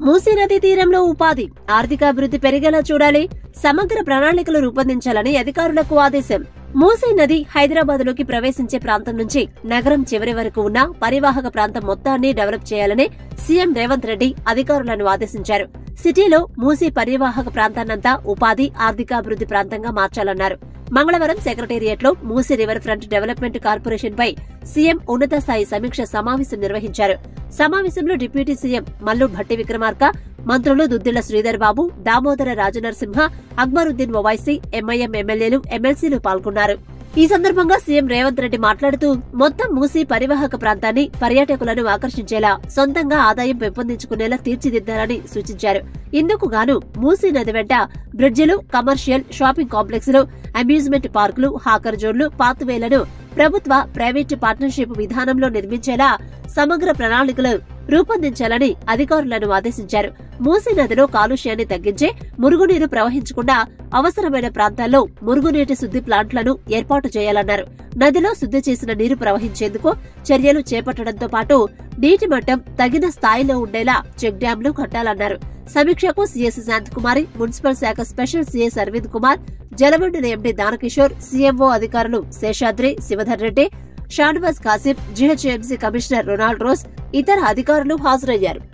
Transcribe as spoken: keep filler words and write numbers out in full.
మూసీ నదీ తీరంలో ఉపాధి, ఆర్థికాభివృద్ధి పెరిగేలా చూడాలి, సమగ్ర ప్రణాళికలు రూపొందించాలని అధికారులకు ఆదేశం. మూసీ నది హైదరాబాద్ లోకి ప్రవేశించే ప్రాంతం నుంచి నగరం చివరి వరకు ఉన్న పరివాహక ప్రాంతం మొత్తాన్ని డెవలప్ చేయాలని సీఎం రేవంత్ రెడ్డి అధికారులను ఆదేశించారు. సిటీలో మూసీ పరివాహక ప్రాంతాన్నంతా ఉపాధి, ఆర్థికాభివృద్ధి ప్రాంతంగా మార్చాలన్నారు. మంగళవారం సెక్రటేరియట్ లో Musi river front development corporation పై సీఎం ఉన్నత స్థాయి సమీక్ష సమావేశం నిర్వహించారు. సమావేశంలో డిప్యూటీ సీఎం మల్లు భట్టి విక్రమార్క, మంత్రులు దుద్దిళ్ల శ్రీధర్ బాబు, దామోదర రాజనరసింహ, అక్బరుద్దీన్ ఓవైసీ, ఎంఐఎం ఎమ్మెల్యేలు, ఎమ్మెల్సీలు పాల్గొన్నారు. ఈ సందర్భంగా సీఎం రేవంత్ రెడ్డి మాట్లాడుతూ మొత్తం మూసీ పరివాహక ప్రాంతాన్ని పర్యాటకులను ఆకర్షించేలా, సొంతంగా ఆదాయం పెంపొందించుకునేలా తీర్చిదిద్దాలని సూచించారు. ఇందుకు గాను మూసీ నది వెంట బ్రిడ్జిలు, కమర్షియల్, షాపింగ్ కాంప్లెక్స్లు, అమ్యూజ్మెంట్ పార్కులు, హాకర్ జోన్లు, పాత్వేలను ప్రభుత్వ ప్రైవేటు పార్ట్నర్షిప్ విధానంలో నిర్మించేలా సమగ్ర ప్రణాళికలు రూపొందించాలని అధికారులను ఆదేశించారు. మూసీ నదిలో కాలుష్యాన్ని తగ్గించే, మురుగునీరు ప్రవహించకుండా అవసరమైన ప్రాంతాల్లో మురుగునీటి శుద్ధి ప్లాంట్లను ఏర్పాటు చేయాలన్నారు. నదిలో శుద్ధి చేసిన నీరు ప్రవహించేందుకు చర్యలు చేపట్టడంతో పాటు నీటి మట్టం తగిన స్థాయిలో ఉండేలా చెక్ డ్యాంలు కట్టాలన్నారు. సమీక్షకు సీఎస్ శాంతకుమారి, మున్సిపల్ శాఖ స్పెషల్ సీఎస్ అరవింద్ కుమార్, జలమండలి ఎండీ దానకిషోర్, సీఎంఓ అధికారులు Seshadri, Shivadhar Reddy, Shahnawaz Qasim, GHMC commissioner Ronald Rose, ఇతర అధికారులు హాజరయ్యారు.